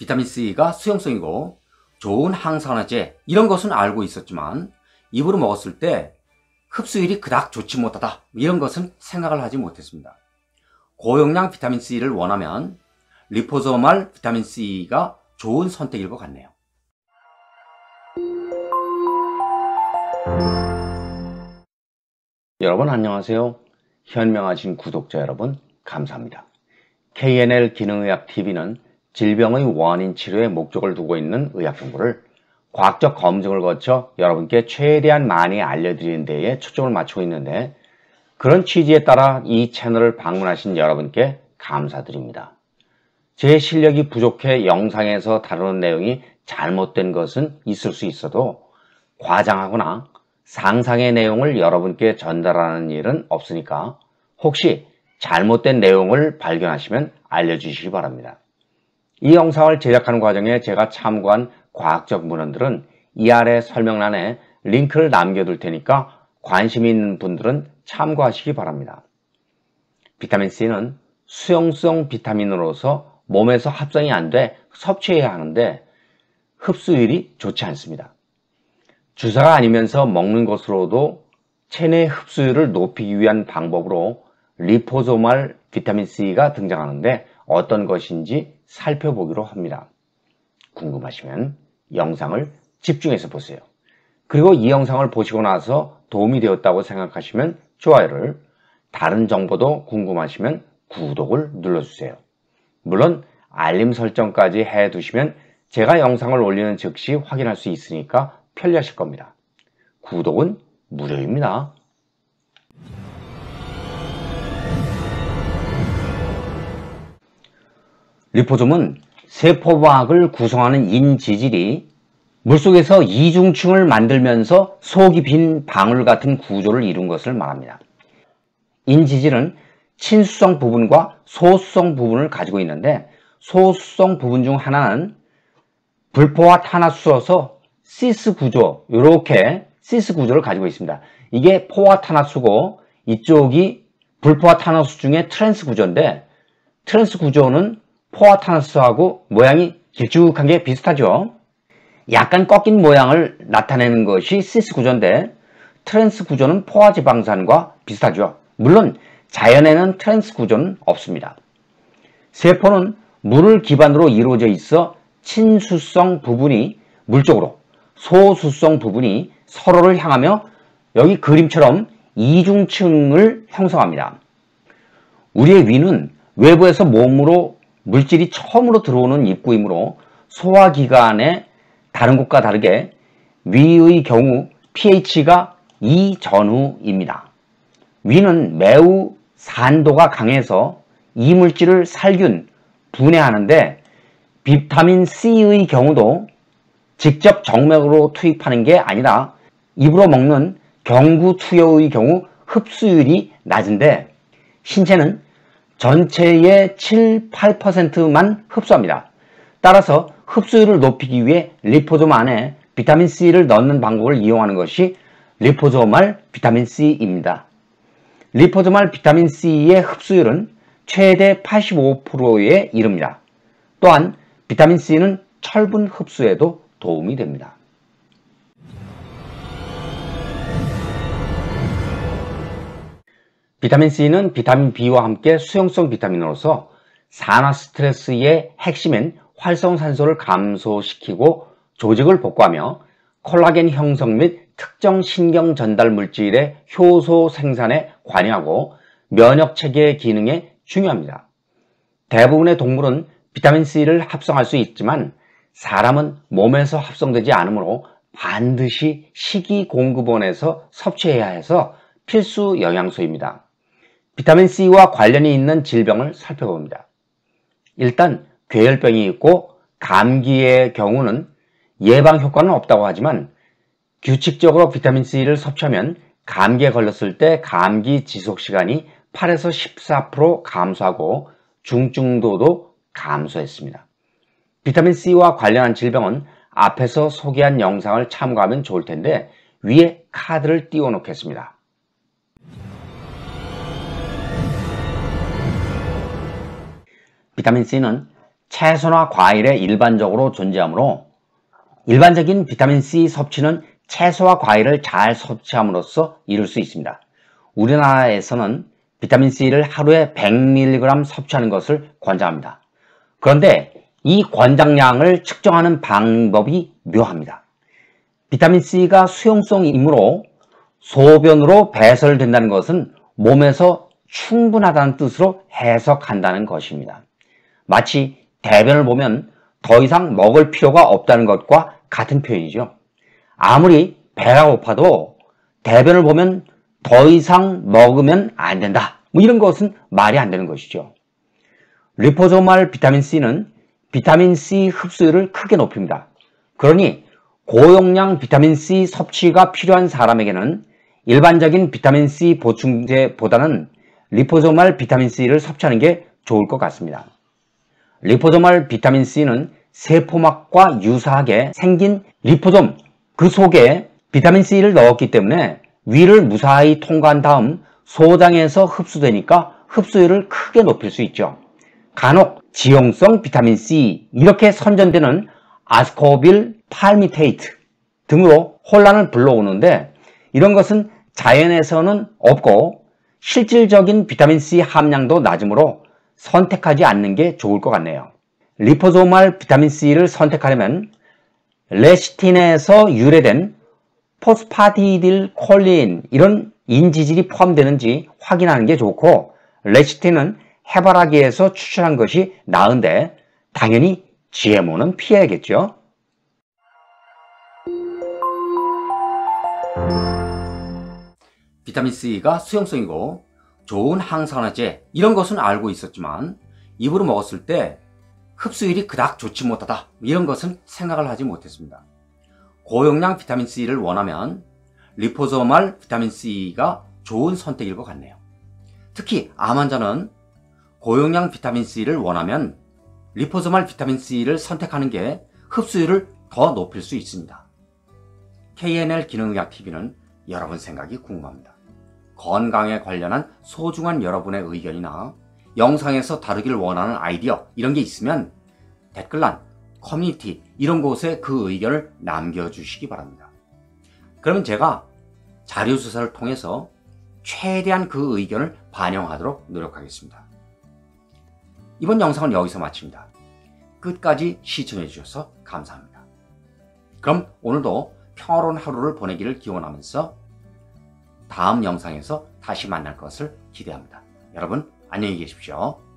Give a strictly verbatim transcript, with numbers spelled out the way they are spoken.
비타민 C가 수용성이고 좋은 항산화제 이런 것은 알고 있었지만 입으로 먹었을 때 흡수율이 그닥 좋지 못하다 이런 것은 생각을 하지 못했습니다. 고용량 비타민 C를 원하면 리포소말 비타민 C가 좋은 선택일 것 같네요. 여러분 안녕하세요. 현명하신 구독자 여러분 감사합니다. 케이엔엘 기능의학티비는 질병의 원인 치료에 목적을 두고 있는 의학 정보를 과학적 검증을 거쳐 여러분께 최대한 많이 알려드리는 데에 초점을 맞추고 있는데, 그런 취지에 따라 이 채널을 방문하신 여러분께 감사드립니다. 제 실력이 부족해 영상에서 다루는 내용이 잘못된 것은 있을 수 있어도 과장하거나 상상의 내용을 여러분께 전달하는 일은 없으니까 혹시 잘못된 내용을 발견하시면 알려주시기 바랍니다. 이 영상을 제작하는 과정에 제가 참고한 과학적 문헌들은 이 아래 설명란에 링크를 남겨둘 테니까 관심 있는 분들은 참고하시기 바랍니다. 비타민 C는 수용성 비타민으로서 몸에서 합성이 안 돼 섭취해야 하는데 흡수율이 좋지 않습니다. 주사가 아니면서 먹는 것으로도 체내 흡수율을 높이기 위한 방법으로 리포소말 비타민 C가 등장하는데 어떤 것인지 살펴보기로 합니다. 궁금하시면 영상을 집중해서 보세요. 그리고 이 영상을 보시고 나서 도움이 되었다고 생각하시면 좋아요를, 다른 정보도 궁금하시면 구독을 눌러주세요. 물론 알림 설정까지 해두시면 제가 영상을 올리는 즉시 확인할 수 있으니까 편리하실 겁니다. 구독은 무료입니다. 리포솜은 세포막을 구성하는 인지질이 물속에서 이중층을 만들면서 속이 빈 방울 같은 구조를 이룬 것을 말합니다. 인지질은 친수성 부분과 소수성 부분을 가지고 있는데, 소수성 부분 중 하나는 불포화 탄화수여서 시스 구조, 이렇게 시스 구조를 가지고 있습니다. 이게 포화 탄화수고 이쪽이 불포화 탄화수 중에 트랜스 구조인데, 트랜스 구조는 포화 탄화수하고 모양이 길쭉한 게 비슷하죠. 약간 꺾인 모양을 나타내는 것이 시스 구조인데, 트랜스 구조는 포화 지방산과 비슷하죠. 물론 자연에는 트랜스 구조는 없습니다. 세포는 물을 기반으로 이루어져 있어 친수성 부분이 물쪽으로, 소수성 부분이 서로를 향하며 여기 그림처럼 이중층을 형성합니다. 우리의 위는 외부에서 몸으로 물질이 처음으로 들어오는 입구이므로 소화기관의 다른 곳과 다르게 위의 경우 pH가 이 전후입니다. 위는 매우 산도가 강해서 이물질을 살균, 분해하는데, 비타민 C의 경우도 직접 정맥으로 투입하는 게 아니라 입으로 먹는 경구 투여의 경우 흡수율이 낮은데, 신체는 전체의 칠, 팔 퍼센트만 흡수합니다. 따라서 흡수율을 높이기 위해 리포솜 안에 비타민 C를 넣는 방법을 이용하는 것이 리포소말 비타민 C입니다. 리포소말 비타민 C의 흡수율은 최대 팔십오 퍼센트에 이릅니다. 또한 비타민 C는 철분 흡수에도 도움이 됩니다. 비타민 C는 비타민 B와 함께 수용성 비타민으로서 산화 스트레스의 핵심인 활성산소를 감소시키고 조직을 복구하며 콜라겐 형성 및 특정 신경 전달 물질의 효소 생산에 관여하고 면역체계 기능에 중요합니다. 대부분의 동물은 비타민 C를 합성할 수 있지만 사람은 몸에서 합성되지 않으므로 반드시 식이공급원에서 섭취해야 해서 필수 영양소입니다. 비타민 C와 관련이 있는 질병을 살펴봅니다. 일단 괴혈병이 있고 감기의 경우는 예방 효과는 없다고 하지만 규칙적으로 비타민 C를 섭취하면 감기에 걸렸을 때 감기 지속시간이 팔에서 십사 퍼센트 감소하고 중증도도 감소했습니다. 비타민 C와 관련한 질병은 앞에서 소개한 영상을 참고하면 좋을 텐데 위에 카드를 띄워 놓겠습니다. 비타민 C는 채소나 과일에 일반적으로 존재하므로 일반적인 비타민C 섭취는 채소와 과일을 잘 섭취함으로써 이룰 수 있습니다. 우리나라에서는 비타민C를 하루에 백 밀리그램 섭취하는 것을 권장합니다. 그런데 이 권장량을 측정하는 방법이 묘합니다. 비타민C가 수용성이므로 소변으로 배설된다는 것은 몸에서 충분하다는 뜻으로 해석한다는 것입니다. 마치 대변을 보면 더 이상 먹을 필요가 없다는 것과 같은 표현이죠. 아무리 배가 고파도 대변을 보면 더 이상 먹으면 안 된다. 뭐 이런 것은 말이 안 되는 것이죠. 리포소말 비타민C는 비타민C 흡수율을 크게 높입니다. 그러니 고용량 비타민C 섭취가 필요한 사람에게는 일반적인 비타민C 보충제보다는 리포소말 비타민C를 섭취하는 게 좋을 것 같습니다. 리포소말 비타민C는 세포막과 유사하게 생긴 리포솜 그 속에 비타민C를 넣었기 때문에 위를 무사히 통과한 다음 소장에서 흡수되니까 흡수율을 크게 높일 수 있죠. 간혹 지용성 비타민C 이렇게 선전되는 아스코빌 팔미테이트 등으로 혼란을 불러오는데 이런 것은 자연에서는 없고 실질적인 비타민C 함량도 낮으므로 선택하지 않는 게 좋을 것 같네요. 리포소말 비타민C를 선택하려면 레시틴에서 유래된 포스파티딜 콜린 이런 인지질이 포함되는지 확인하는 게 좋고 레시틴은 해바라기에서 추출한 것이 나은데 당연히 지엠오는 피해야겠죠. 비타민C가 수용성이고 좋은 항산화제 이런 것은 알고 있었지만 입으로 먹었을 때 흡수율이 그닥 좋지 못하다 이런 것은 생각을 하지 못했습니다. 고용량 비타민C를 원하면 리포소말 비타민C가 좋은 선택일 것 같네요. 특히 암 환자는 고용량 비타민C를 원하면 리포소말 비타민C를 선택하는 게 흡수율을 더 높일 수 있습니다. 케이엔엘 기능의학티비는 여러분 생각이 궁금합니다. 건강에 관련한 소중한 여러분의 의견이나 영상에서 다루길 원하는 아이디어 이런 게 있으면 댓글란, 커뮤니티 이런 곳에 그 의견을 남겨주시기 바랍니다. 그러면 제가 자료조사를 통해서 최대한 그 의견을 반영하도록 노력하겠습니다. 이번 영상은 여기서 마칩니다. 끝까지 시청해 주셔서 감사합니다. 그럼 오늘도 평화로운 하루를 보내기를 기원하면서 다음 영상에서 다시 만날 것을 기대합니다. 여러분 안녕히 계십시오.